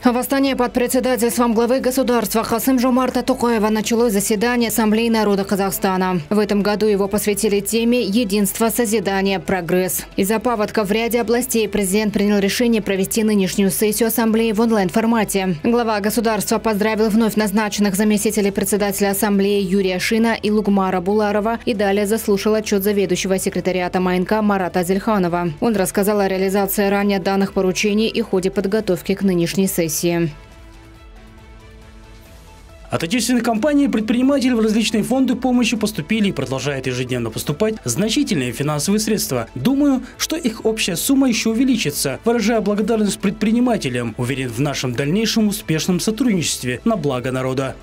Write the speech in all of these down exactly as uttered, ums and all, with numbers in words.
Восстание под председательством главы государства Касым-Жомарта Токаева началось заседание Ассамблеи народа Казахстана. В этом году его посвятили теме «Единство, созидание, прогресс». Из-за паводка в ряде областей президент принял решение провести нынешнюю сессию Ассамблеи в онлайн-формате. Глава государства поздравил вновь назначенных заместителей председателя Ассамблеи Юрия Шина и Лугмара Буларова и далее заслушал отчет заведующего секретариата МАИНКа Марата Зельханова. Он рассказал о реализации ранее данных поручений и ходе подготовки к нынешней сессии. От отечественных компаний и предпринимателей в различные фонды помощи поступили и продолжают ежедневно поступать значительные финансовые средства. Думаю, что их общая сумма еще увеличится. Выражаю благодарность предпринимателям, уверен в нашем дальнейшем успешном сотрудничестве на благо народа.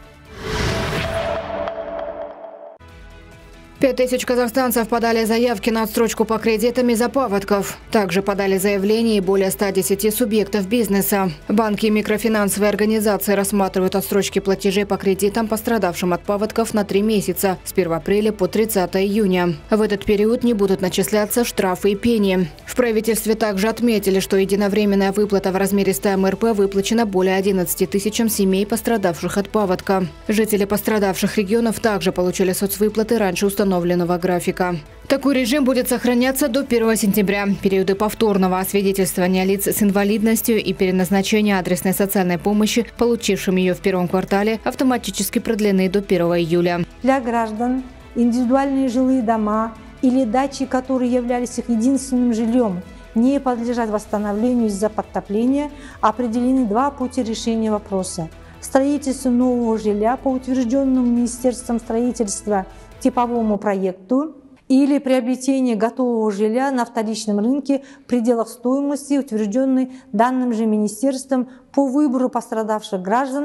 Пять тысяч казахстанцев подали заявки на отсрочку по кредитам из-за паводков. Также подали заявления и более ста десяти субъектов бизнеса. Банки и микрофинансовые организации рассматривают отсрочки платежей по кредитам, пострадавшим от паводков, на три месяца с первого апреля по тридцатое июня. В этот период не будут начисляться штрафы и пени. В правительстве также отметили, что единовременная выплата в размере ста эм эр пэ выплачена более одиннадцати тысячам семей, пострадавших от паводка. Жители пострадавших регионов также получили соцвыплаты раньше установленного графика. Такой режим будет сохраняться до первого сентября. Периоды повторного освидетельствования лиц с инвалидностью и переназначения адресной социальной помощи, получившим ее в первом квартале, автоматически продлены до первого июля. Для граждан индивидуальные жилые дома или дачи, которые являлись их единственным жильем, не подлежат восстановлению из-за подтопления, определены два пути решения вопроса. Строительство нового жилья по утвержденному Министерством строительства типовому проекту или приобретение готового жилья на вторичном рынке в пределах стоимости, утвержденной данным же министерством по выбору пострадавших граждан.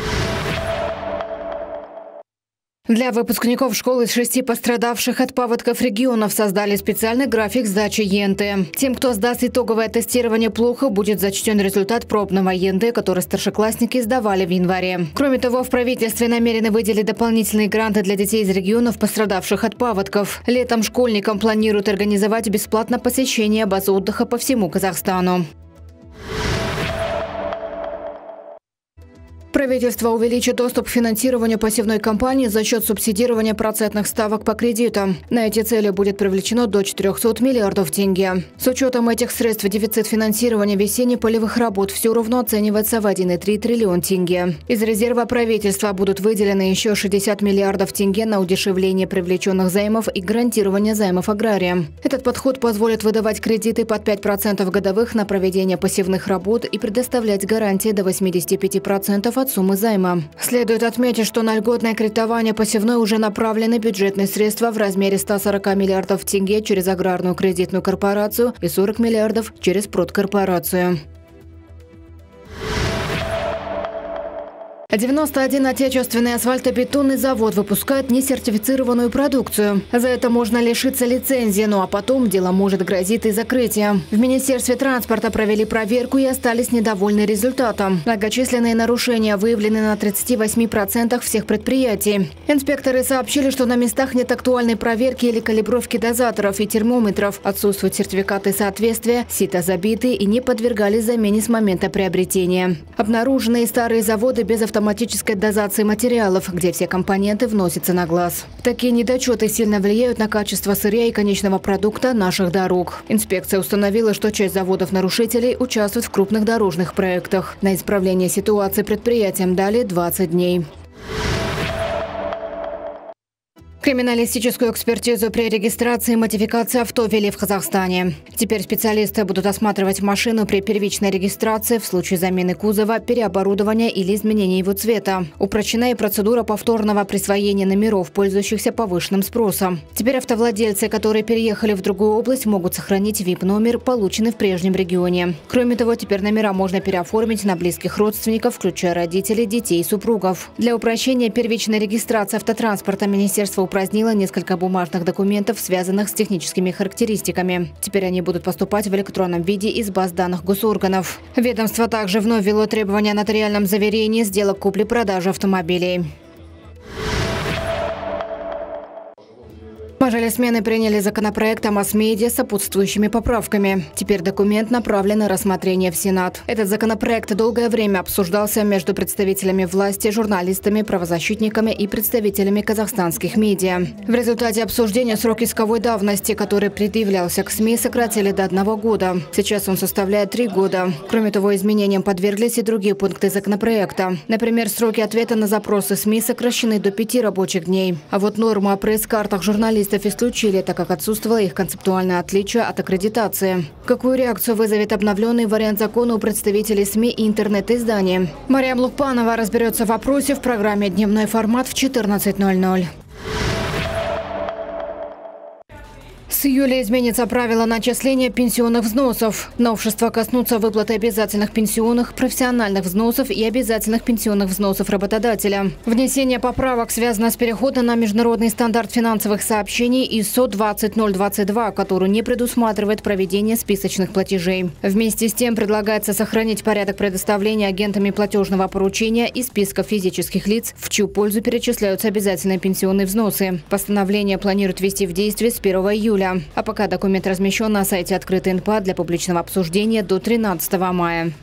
Для выпускников школ из шести пострадавших от паводков регионов создали специальный график сдачи ЕНТ. Тем, кто сдаст итоговое тестирование плохо, будет зачтен результат пробного ЕНТ, который старшеклассники сдавали в январе. Кроме того, в правительстве намерены выделить дополнительные гранты для детей из регионов, пострадавших от паводков. Летом школьникам планируют организовать бесплатное посещение баз отдыха по всему Казахстану. Правительство увеличит доступ к финансированию посевной кампании за счет субсидирования процентных ставок по кредитам. На эти цели будет привлечено до четырёхсот миллиардов тенге. С учетом этих средств дефицит финансирования весенних полевых работ все равно оценивается в один и три триллиона тенге. Из резерва правительства будут выделены еще шестьдесят миллиардов тенге на удешевление привлеченных займов и гарантирование займов аграриям. Этот подход позволит выдавать кредиты под пять процентов годовых на проведение посевных работ и предоставлять гарантии до восьмидесяти пяти процентов от суммы займа. Следует отметить, что на льготное кредитование посевной уже направлены бюджетные средства в размере ста сорока миллиардов тенге через аграрную кредитную корпорацию и сорок миллиардов через продкорпорацию. девяносто один отечественный асфальтобетонный завод выпускает несертифицированную продукцию. За это можно лишиться лицензии, ну а потом дело может грозить и закрытием. В Министерстве транспорта провели проверку и остались недовольны результатом. Многочисленные нарушения выявлены на тридцати восьми процентах всех предприятий. Инспекторы сообщили, что на местах нет актуальной проверки или калибровки дозаторов и термометров, отсутствуют сертификаты соответствия, сито забиты и не подвергались замене с момента приобретения. Обнаружены и старые заводы без автоматической автоматической дозации материалов, где все компоненты вносятся на глаз. Такие недочеты сильно влияют на качество сырья и конечного продукта наших дорог. Инспекция установила, что часть заводов-нарушителей участвует в крупных дорожных проектах. На исправление ситуации предприятиям дали двадцать дней. Криминалистическую экспертизу при регистрации и модификации авто ввели в Казахстане. Теперь специалисты будут осматривать машину при первичной регистрации в случае замены кузова, переоборудования или изменения его цвета. Упрощена и процедура повторного присвоения номеров, пользующихся повышенным спросом. Теперь автовладельцы, которые переехали в другую область, могут сохранить ви ай пи-номер, полученный в прежнем регионе. Кроме того, теперь номера можно переоформить на близких родственников, включая родителей, детей и супругов. Для упрощения первичной регистрации автотранспорта Министерство упразднила несколько бумажных документов, связанных с техническими характеристиками. Теперь они будут поступать в электронном виде из баз данных госорганов. Ведомство также вновь ввело требования о нотариальном заверении сделок купли-продажи автомобилей. Мажилисмены приняли законопроект о масс-медиа с сопутствующими поправками. Теперь документ направлен на рассмотрение в Сенат. Этот законопроект долгое время обсуждался между представителями власти, журналистами, правозащитниками и представителями казахстанских медиа. В результате обсуждения срок исковой давности, который предъявлялся к СМИ, сократили до одного года. Сейчас он составляет три года. Кроме того, изменениям подверглись и другие пункты законопроекта. Например, сроки ответа на запросы СМИ сокращены до пяти рабочих дней. А вот норму о пресс-картах журналистов исключили, так как отсутствовало их концептуальное отличие от аккредитации. Какую реакцию вызовет обновленный вариант закона у представителей СМИ и интернет-изданий? Мариам Лукпанова разберется в вопросе в программе «Дневной формат» в четырнадцать ноль ноль. С июля изменится правило начисления пенсионных взносов. Новшества коснутся выплаты обязательных пенсионных, профессиональных взносов и обязательных пенсионных взносов работодателя. Внесение поправок связано с переходом на международный стандарт финансовых сообщений ай эс о двадцать ноль двадцать два, который не предусматривает проведение списочных платежей. Вместе с тем предлагается сохранить порядок предоставления агентами платежного поручения и списков физических лиц, в чью пользу перечисляются обязательные пенсионные взносы. Постановление планируют ввести в действие с первого июля. А пока документ размещен на сайте «Открытый эн пэ а» для публичного обсуждения до тринадцатого мая.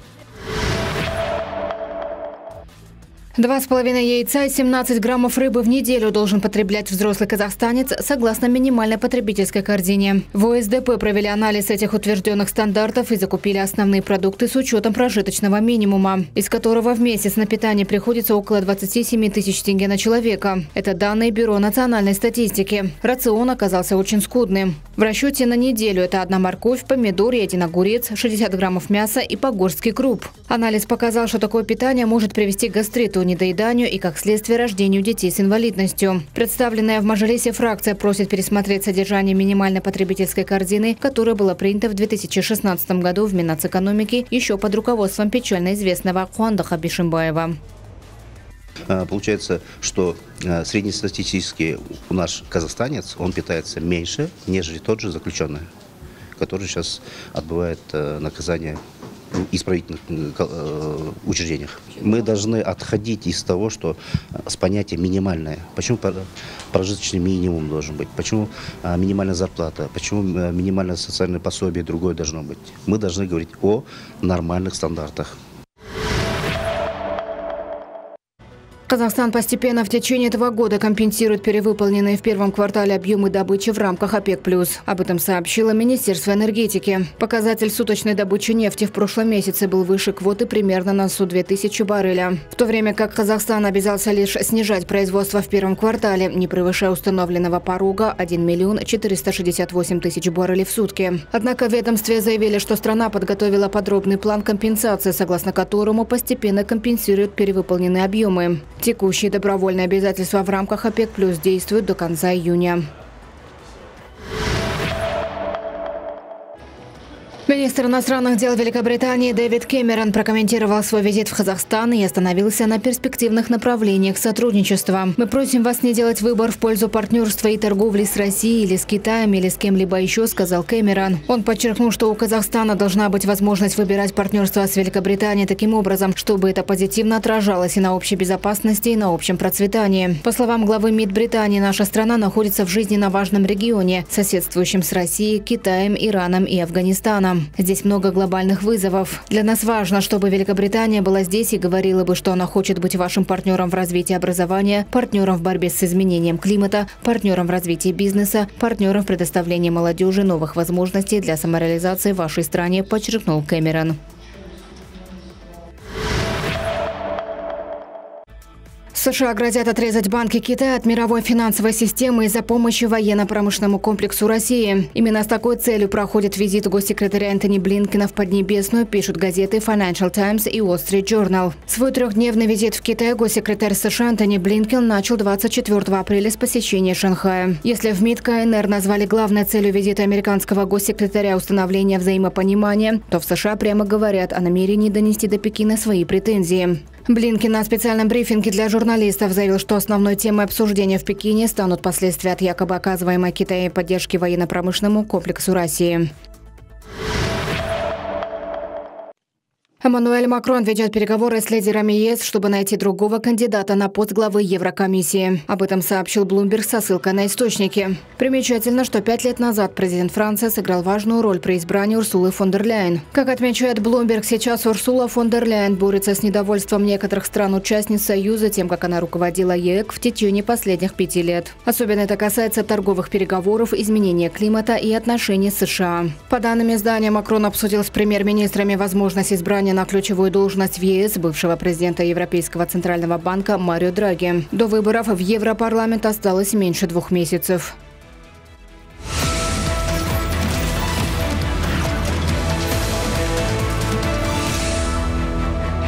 Два с половиной яйца и семнадцать граммов рыбы в неделю должен потреблять взрослый казахстанец согласно минимальной потребительской корзине. В о эс дэ пэ провели анализ этих утвержденных стандартов и закупили основные продукты с учетом прожиточного минимума, из которого в месяц на питание приходится около двадцати семи тысяч тенге на человека. Это данные Бюро национальной статистики. Рацион оказался очень скудным. В расчете на неделю это одна морковь, помидор и один огурец, шестьдесят граммов мяса и погорский круп. Анализ показал, что такое питание может привести к гастриту, недоеданию и, как следствие, рождению детей с инвалидностью. Представленная в Мажилисе фракция просит пересмотреть содержание минимальной потребительской корзины, которая была принята в две тысячи шестнадцатом году в Минэкономики еще под руководством печально известного Куандаха Бишимбаева. Получается, что среднестатистически у наш казахстанец, он питается меньше, нежели тот же заключенный, который сейчас отбывает наказание в исправительных учреждениях. Мы должны отходить из того, что с понятия минимальное. Почему прожиточный минимум должен быть? Почему минимальная зарплата? Почему минимальное социальное пособие другое должно быть? Мы должны говорить о нормальных стандартах. Казахстан постепенно в течение этого года компенсирует перевыполненные в первом квартале объемы добычи в рамках ОПЕК+. Об этом сообщило Министерство энергетики. Показатель суточной добычи нефти в прошлом месяце был выше квоты примерно на сто две тысячи барреля. В то время как Казахстан обязался лишь снижать производство в первом квартале, не превышая установленного порога один миллион четыреста шестьдесят восемь тысяч баррелей в сутки. Однако в ведомстве заявили, что страна подготовила подробный план компенсации, согласно которому постепенно компенсирует перевыполненные объемы. Текущие добровольные обязательства в рамках ОПЕК+ действуют до конца июня. Министр иностранных дел Великобритании Дэвид Кэмерон прокомментировал свой визит в Казахстан и остановился на перспективных направлениях сотрудничества. «Мы просим вас не делать выбор в пользу партнерства и торговли с Россией или с Китаем или с кем-либо еще», — сказал Кэмерон. Он подчеркнул, что у Казахстана должна быть возможность выбирать партнерство с Великобританией таким образом, чтобы это позитивно отражалось и на общей безопасности, и на общем процветании. По словам главы МИД Британии, наша страна находится в жизненно важном регионе, соседствующем с Россией, Китаем, Ираном и Афганистаном. Здесь много глобальных вызовов. Для нас важно, чтобы Великобритания была здесь и говорила бы, что она хочет быть вашим партнером в развитии образования, партнером в борьбе с изменением климата, партнером в развитии бизнеса, партнером в предоставлении молодежи новых возможностей для самореализации в вашей стране, подчеркнул Кэмерон. США грозят отрезать банки Китая от мировой финансовой системы из-за помощи военно-промышленному комплексу России. Именно с такой целью проходит визит госсекретаря Энтони Блинкена в Поднебесную, пишут газеты Financial Times и Wall Street Journal. Свой трехдневный визит в Китай госсекретарь США Энтони Блинкен начал двадцать четвёртого апреля с посещения Шанхая. Если в МИД ка эн эр назвали главной целью визита американского госсекретаря установление взаимопонимания, то в США прямо говорят о намерении донести до Пекина свои претензии. Блинкен на специальном брифинге для журналистов заявил, что основной темой обсуждения в Пекине станут последствия от якобы оказываемой Китаю поддержки военно-промышленному комплексу России. Эммануэль Макрон ведет переговоры с лидерами ЕС, чтобы найти другого кандидата на пост главы Еврокомиссии. Об этом сообщил Bloomberg со ссылкой на источники. Примечательно, что пять лет назад президент Франции сыграл важную роль при избрании Урсулы фон дер Ляйен. Как отмечает Bloomberg, сейчас Урсула фон дер Ляйен борется с недовольством некоторых стран-участниц Союза тем, как она руководила ЕС в течение последних пяти лет. Особенно это касается торговых переговоров, изменения климата и отношений с США. По данным издания, Макрон обсудил с премьер-министрами возможность избрания на ключевую должность в ЕС бывшего президента Европейского центрального банка Марио Драги. До выборов в Европарламент осталось меньше двух месяцев.